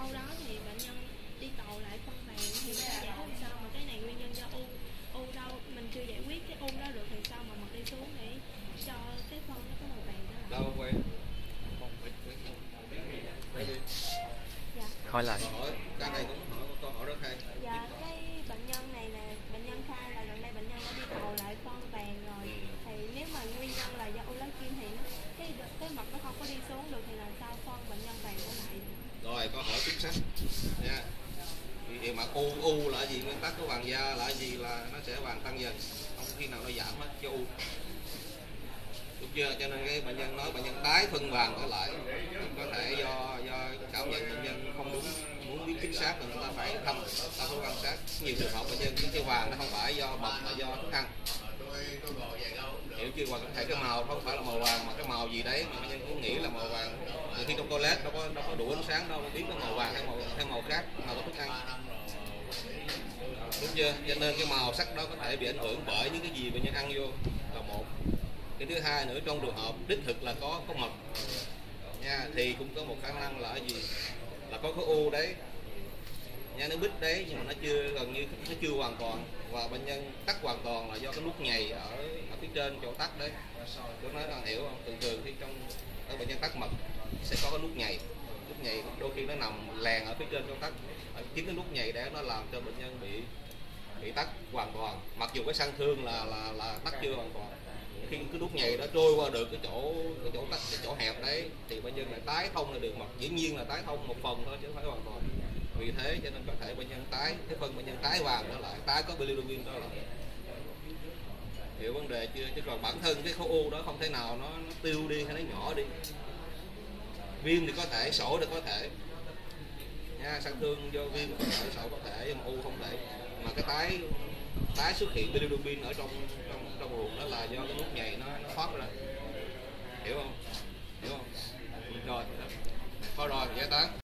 sau đó thì bệnh nhân đi cầu lại phân vàng thì giải thích sao mà cái này nguyên nhân do u đâu mình chưa giải quyết cái u đó được thì sao mà mật đi xuống để cho cái phân nó có màu vàng đó là đâu quay dạ. Hỏi lại. Cái này cũng câu hỏi rất hay. Dạ, cái bệnh nhân này là bệnh nhân khai là gần đây bệnh nhân đã đi cầu lại phân vàng rồi. Thì nếu mà nguyên nhân là do u lá kim thì cái mật nó không có đi xuống được thì làm sao phân bệnh nhân vàng trở lại? Rồi câu hỏi chính xác nha. Thì mà u là gì, nguyên tắc của vàng da là gì, là nó sẽ vàng tăng dần, không khi nào nó giảm hết cho u, đúng chưa? Cho nên cái bệnh nhân nói bệnh nhân tái phân vàng trở lại có thể do cảm nhận bệnh nhân không đúng, muốn biết chính xác thì người ta phải thăm ta phải quan sát. Nhiều trường hợp bệnh nhân cái vàng nó không phải do mật mà do thức ăn, hiểu chưa? Hoặc có thể cái màu không phải là màu vàng mà cái màu gì đấy mà bệnh nhân cũng nghĩ là màu vàng. Nhiều khi trong toilet đâu có đủ ánh sáng đâu biết nó màu vàng hay màu khác, màu của thức ăn, đúng chưa? Cho nên cái màu sắc đó có thể bị ảnh hưởng bởi những cái gì bệnh nhân ăn vô là một. Cái thứ hai nữa, trong trường hợp đích thực là có mật nha, thì cũng có một khả năng là gì, là có khối u đấy nha, nó bít đấy nhưng mà nó chưa, gần như nó chưa hoàn toàn, và bệnh nhân tắc hoàn toàn là do cái nút nhầy ở phía trên chỗ tắc đấy. Tôi nói là hiểu không? Thường thì ở bệnh nhân tắc mật sẽ có cái nút nhầy đôi khi nó nằm lèn ở phía trên chỗ tắc. Chính cái nút nhầy đấy nó làm cho bệnh nhân bị tắc hoàn toàn, mặc dù cái sang thương là tắc chưa hoàn toàn. Khi cái nút nhầy đó trôi qua được cái chỗ tắc, cái chỗ hẹp đấy thì bệnh nhân lại tái thông lại được mật, dĩ nhiên là tái thông một phần thôi chứ không phải hoàn toàn. Vì thế cho nên có thể bệnh nhân tái, cái phân bệnh nhân tái vàng trở lại, tái có bilirubin trở lại. Hiểu vấn đề chưa? Chứ còn bản thân cái khối u đó không thể nào nó tiêu đi hay nó nhỏ đi. Viêm thì có thể, sổ thì có thể nha, sang thương do viêm có thể, sổ có thể, nhưng mà u không thể. Mà cái tái xuất hiện bilirubin ở trong ruột đó là do cái nút nhầy nó thoát ra, hiểu không? Rồi, có rồi, giải tán.